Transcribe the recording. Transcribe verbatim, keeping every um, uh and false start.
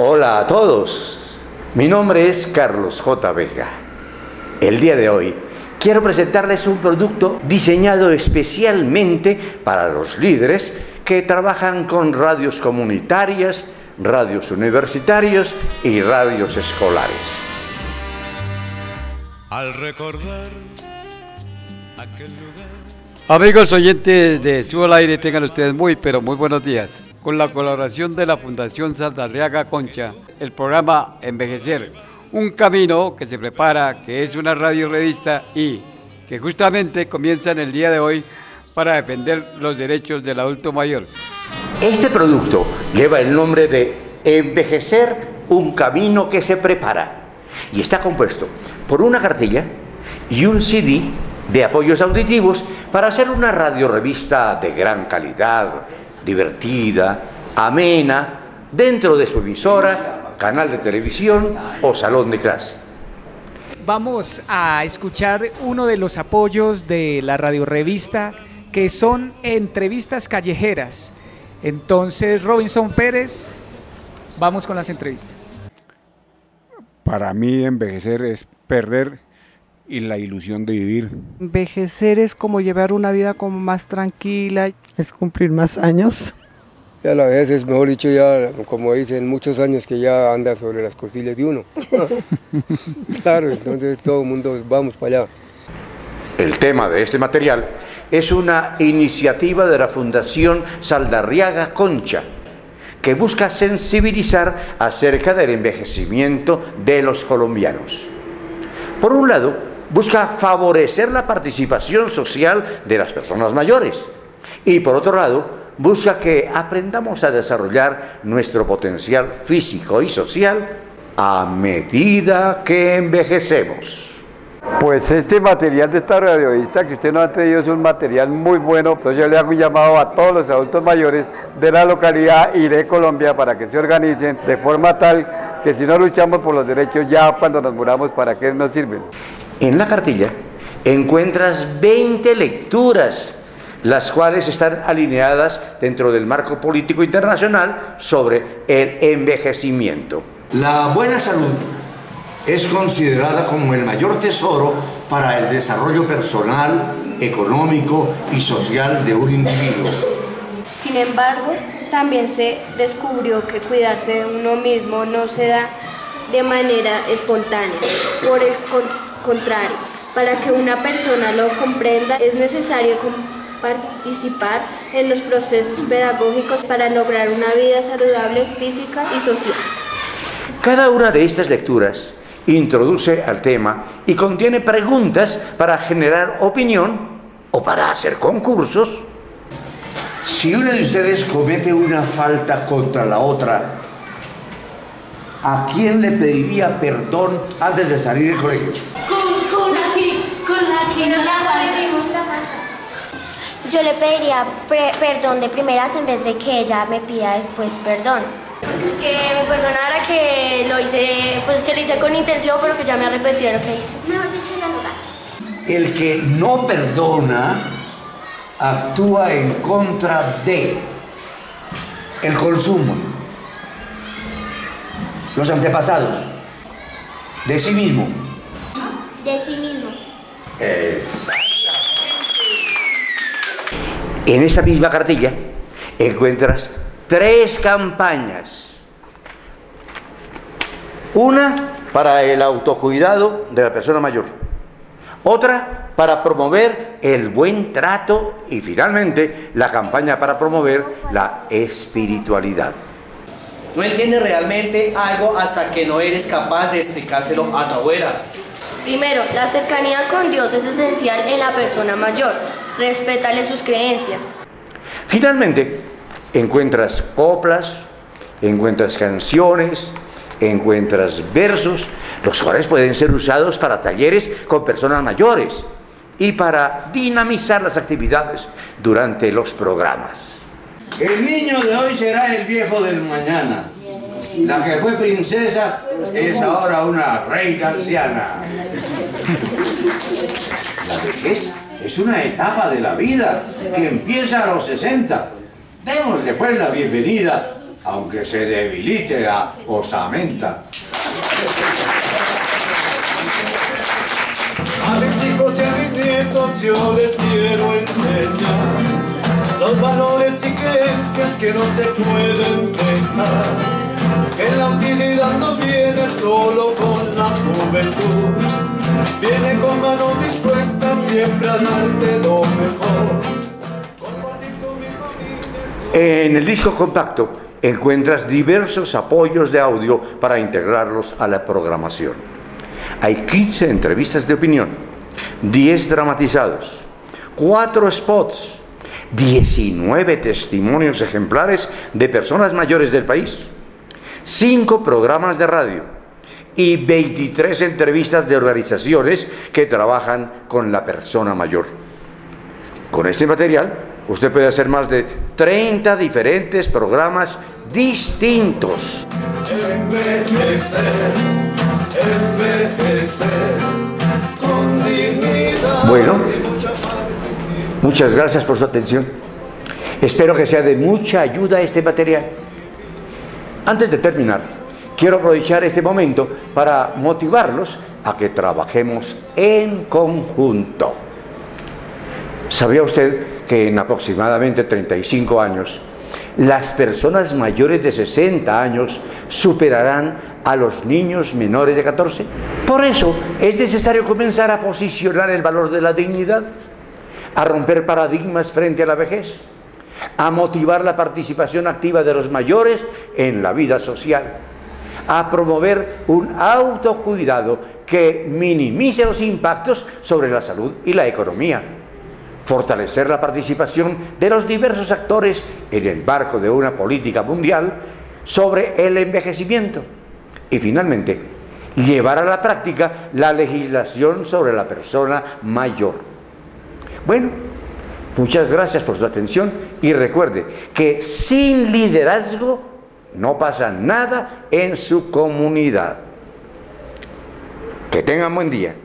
Hola a todos, mi nombre es Carlos J. Vega. El día de hoy quiero presentarles un producto diseñado especialmente para los líderes que trabajan con radios comunitarias, radios universitarios y radios escolares. Al recordar aquel lugar. Amigos oyentes de Subo al Aire, tengan ustedes muy, pero muy buenos días. Con la colaboración de la Fundación Saldarriaga Concha, el programa Envejecer, un camino que se prepara, que es una radio revista y que justamente comienza en el día de hoy para defender los derechos del adulto mayor. Este producto lleva el nombre de Envejecer, un camino que se prepara y está compuesto por una cartilla y un C D de apoyos auditivos para hacer una radiorevista de gran calidad, divertida, amena, dentro de su emisora, canal de televisión o salón de clase. Vamos a escuchar uno de los apoyos de la radiorevista, que son entrevistas callejeras. Entonces, Robinson Pérez, vamos con las entrevistas. Para mí envejecer es perder y la ilusión de vivir. Envejecer es como llevar una vida como más tranquila, es cumplir más años. Ya la vejez es, mejor dicho, ya como dicen, muchos años que ya anda sobre las costillas de uno. Claro, entonces todo el mundo vamos para allá. El tema de este material es una iniciativa de la Fundación Saldarriaga Concha, que busca sensibilizar acerca del envejecimiento de los colombianos. Por un lado, busca favorecer la participación social de las personas mayores y por otro lado, busca que aprendamos a desarrollar nuestro potencial físico y social a medida que envejecemos. Pues este material de esta radiovista que usted nos ha traído es un material muy bueno. Entonces yo le hago un llamado a todos los adultos mayores de la localidad y de Colombia para que se organicen de forma tal que si no luchamos por los derechos ya cuando nos muramos, ¿para qué nos sirven? En la cartilla encuentras veinte lecturas, las cuales están alineadas dentro del marco político internacional sobre el envejecimiento. La buena salud es considerada como el mayor tesoro para el desarrollo personal, económico y social de un individuo. Sin embargo, también se descubrió que cuidarse de uno mismo no se da de manera espontánea. Por el con contrario, para que una persona lo comprenda, es necesario participar en los procesos pedagógicos para lograr una vida saludable física y social. Cada una de estas lecturas introduce al tema y contiene preguntas para generar opinión o para hacer concursos. Si una de ustedes comete una falta contra la otra, ¿a quién le pediría perdón antes de salir del colegio? Con, con la que, con la que no la cometimos la falta. Yo le pediría perdón de primeras en vez de que ella me pida después perdón. Que me perdonara, que lo hice, pues que lo hice con intención, pero que ya me arrepentí de lo que hice. Mejor dicho, ya no va. El que no perdona actúa en contra de el consumo, los antepasados, de sí mismo. De sí mismo. Exactamente. En esta misma cartilla encuentras tres campañas. Una para el autocuidado de la persona mayor. Otra para promover el buen trato y finalmente la campaña para promover la espiritualidad. No entiendes realmente algo hasta que no eres capaz de explicárselo a tu abuela. Primero, la cercanía con Dios es esencial en la persona mayor. Respétale sus creencias. Finalmente, encuentras coplas, encuentras canciones, encuentras versos, los cuales pueden ser usados para talleres con personas mayores y para dinamizar las actividades durante los programas. El niño de hoy será el viejo del mañana. La que fue princesa es ahora una reina anciana. La vejez es una etapa de la vida que empieza a los sesenta. Démosle pues la bienvenida aunque se debilite la osamenta. A mis hijos y a mis nietos yo les quiero enseñar los valores y creencias que no se pueden dejar, que la utilidad no viene solo con la juventud, viene con manos dispuestas siempre a darte lo mejor. En el disco compacto encuentras diversos apoyos de audio para integrarlos a la programación. Hay quince entrevistas de opinión, diez dramatizados, cuatro spots, diecinueve testimonios ejemplares de personas mayores del país, cinco programas de radio y veintitrés entrevistas de organizaciones que trabajan con la persona mayor. Con este material, usted puede hacer más de treinta diferentes programas distintos. Envejecer, envejecer, con dignidad. Bueno, muchas gracias por su atención. Espero que sea de mucha ayuda este material. Antes de terminar, quiero aprovechar este momento para motivarlos a que trabajemos en conjunto. ¿Sabía usted que en aproximadamente treinta y cinco años, las personas mayores de sesenta años superarán a los niños menores de catorce? Por eso es necesario comenzar a posicionar el valor de la dignidad, a romper paradigmas frente a la vejez, a motivar la participación activa de los mayores en la vida social, a promover un autocuidado que minimice los impactos sobre la salud y la economía, fortalecer la participación de los diversos actores en el marco de una política mundial sobre el envejecimiento y finalmente llevar a la práctica la legislación sobre la persona mayor. Bueno, muchas gracias por su atención y recuerde que sin liderazgo no pasa nada en su comunidad. Que tengan buen día.